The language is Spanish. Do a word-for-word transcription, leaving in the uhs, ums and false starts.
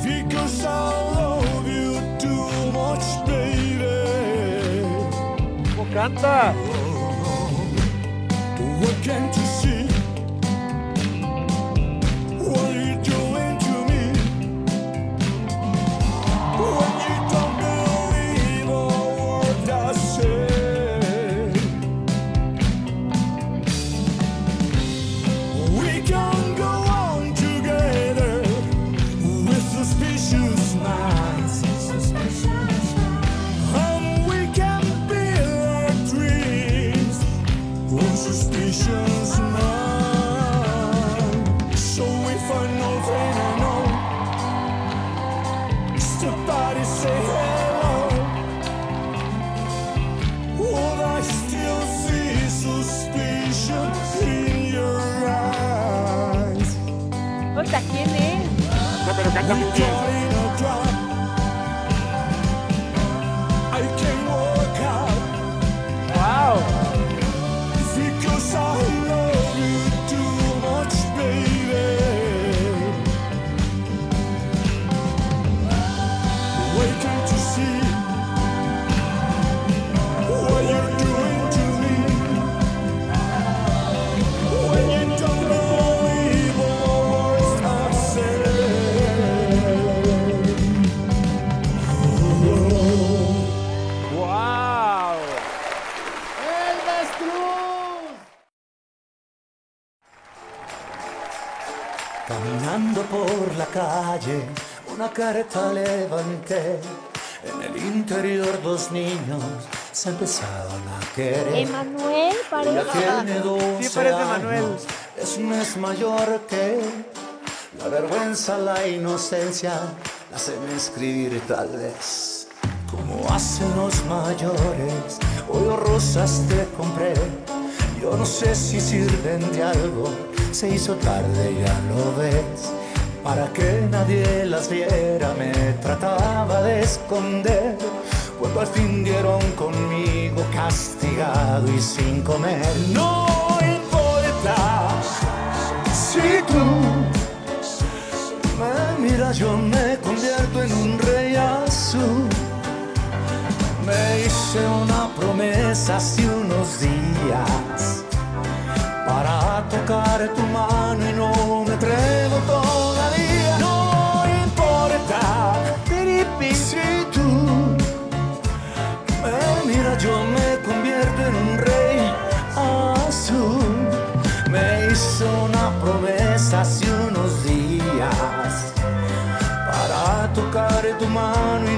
Because I love you too much, baby. ¿Cómo canta? What can't you see? What are you doing to me? When you don't believe a word I say, we can go on together with suspicious minds, and we can build our dreams on suspicious minds. So if I know then I know, step out and say hello. Would I still see suspicion in your eyes? Oiga, ¿quién es? Pero canta muy bien. Caught in a trap, I can work out. Wow. Because I love you too much, baby. Why can't you see what you're doing to me? When you don't believe all the words I say. Wow. Caminando por la calle, una carta levanté. En el interior dos niños se empezaban a querer. Emanuel Ella parece. tiene doce Sí, parece Manuel. años, es un mes mayor que él. La vergüenza, la inocencia, la hacen escribir tal vez como hacen los mayores. Hoy rosas te compré, yo no sé si sirven de algo. Se hizo tarde, ya lo ves. Para que nadie las viera me trataba de esconder. Cuando al fin dieron conmigo castigado y sin comer. No importa si tú me miras, yo me convierto en un rey azul. Me hice una promesa hace unos días para tocar tu mano y no me atrevo todavía. No importa si tú me miras, yo me convierto en un rey azul. Me hice una promesa hace unos días para tocar tu mano y